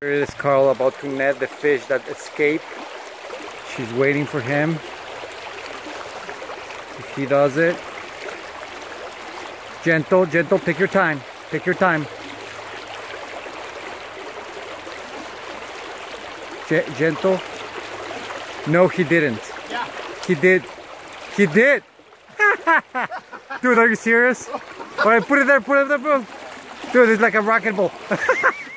Here is Carl about to net the fish that escaped. She's waiting for him. If he does it. Gentle, gentle, take your time. Take your time. Gentle. No, he didn't. Yeah. He did. He did. Dude, are you serious? Alright, put it there, put it there, bro. Dude, it's like a rocket ball.